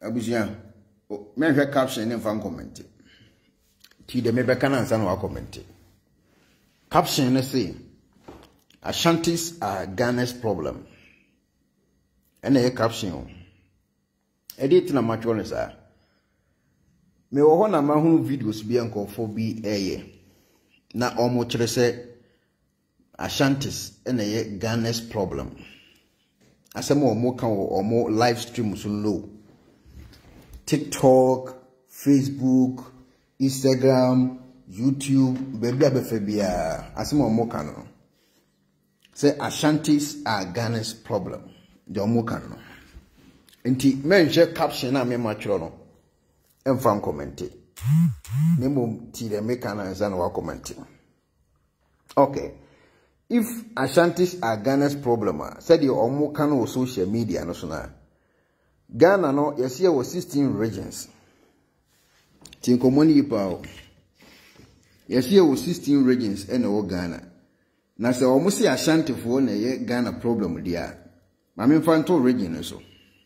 abusia men hwe caption ne fan comment ti de me be kana ansa na wa comment caption ne say Ashantis are Ghana's problem and a caption edit na matcho ne sa me wo ho na ma hu videos bi enkofo bi na omo kire se Ashantis and a Ghana's problem asemo omo kan omo live stream so low TikTok, Facebook, Instagram, YouTube, baby abefebia asemo omo kan no say Ashantis are Ghana's problem the omo kan no enti menje caption na me matcho no emfa comment nemo ti de make an answer no comment. Okay, if Ashantis are Ghana's problem, said the omo can o social media no so na Ghana no yesi was 16 regions. Tinkomoni ipa yesi was 16 regions ene o Ghana. Na se omo si Ashanti fo na ye Ghana problem dia. Ma me fanto region so.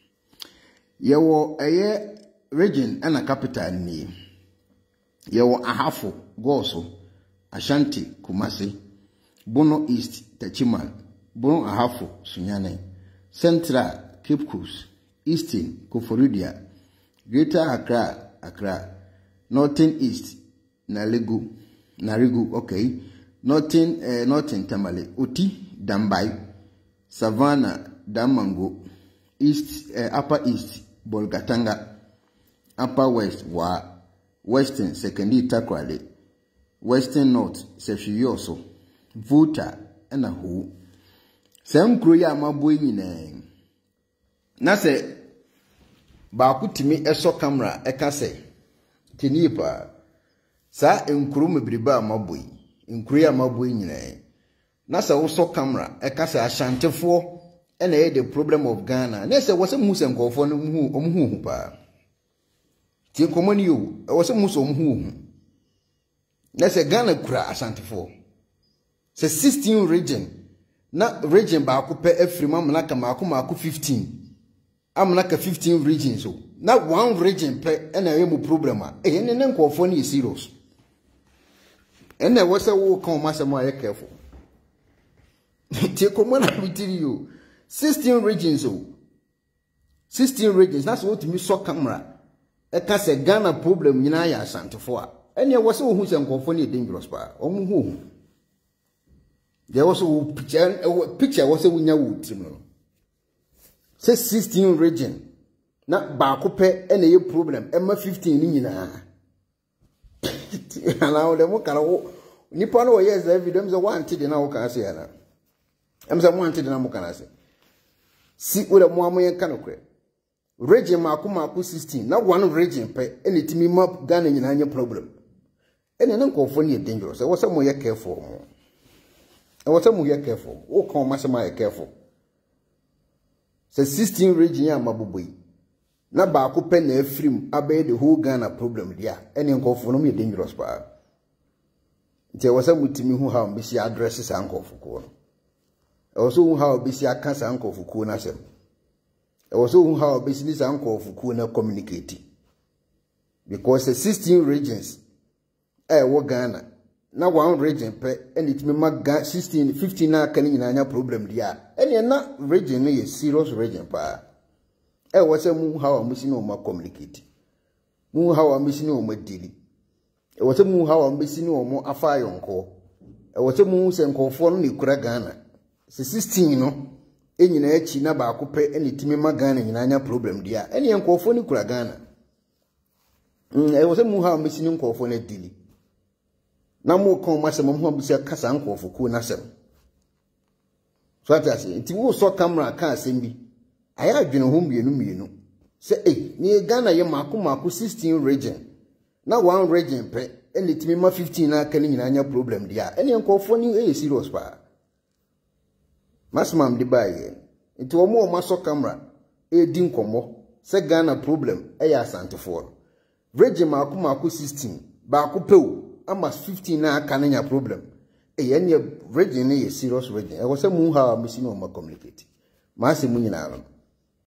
Yewo eye region and a capital ni Yawa ahafo Goso Ashanti Kumasi Bono East Techiman Bono ahafo Sunyane Central Cape Coast Eastern Koforidia Greater Accra Northern East Narigu okay Northern Tamale Oti Dambai Savannah Damango East Upper East Bolgatanga Upper West wa Western Secondary Takrale Western North Sefioso Vuta ena hu Sem kro ya maboy nyina na se ba kutimi eso camera eka se tinipa sa enkuru mebriba maboy enkuru ya maboy nyina na se wo so camera eka se Ashantefo ena ye the problem of Ghana na se wo se muhu se nkofo no hu pa ti komoni yo wo se muso hu na se Ghana kura Asantefo se 16 region na region ba ko pe afrima mnaka mako 15 amnaka 15 regions so na one region pe na ye mu problem a ne nkofo ni serious ene wo se wo kan ma se mo aye careful ti komona bitiri yo 16 regions so 16 regions na so to me so camera eka se Ghana problem nyina ya Asantefo a ene wo se wo hu se nkofo ni dangerous pa omu hu there was a picture was a winya wo tim no say 16 region na ba ko pe ene ye problem e ma 15 ni nyina ana o de mo kana wo nipa no yes video em say one de na wo kan say ana em say one de na mo kan say si wo de mo amoyen kan kure region mako 16 na one region pe ene timi map Ghana nyina anya problem ene nkofo ni dangerous e wo say mo ye careful mo e wo say mo ye careful wo kan ma say ma ye careful say 16 region ya maboboi na ba ko pe na afrim abai the whole Ghana problem dia ene nkofo no me dangerous pa nti e wo say mutimi hu ha mbi si address sa nkofo ko no e wo so hu ha obi si aka sa nkofo ko na sem e was so how business anko fuku na communicate because the 16 regions wo Ghana na one region pe and it me mag 16 15 na kan nyina anya problem dia ene na region no ye serious region pa was say mu how am si no ma communicate mu how am si no ma dili was say mu how am si no mo afa yonko was say mu se nkofo no ne kura Ghana 16 no enyina echi na ba ko pe ene timi magana nyina anya problem dia ene nkofo ni kura Ghana wo se mu ha mesini nkofo na dili na mu kon ma se mu ho bisi kasa nkofo ku na sem so atase nti wo so camera ka asem bi aya adwene ho mienu se ni Ghana ye mako 16 region na one region pe ene timi ma 15 na aka nyina anya problem dia ene nkofo ni serious pa Masmam di baye nti omo maso camera di nkomo se Ghana problem ya Asantefo region mako 16 ba ko pew ama 15 na aka nya problem ye region ye serious region e wo se mu ha machine o ma communicate ma se mu nyina no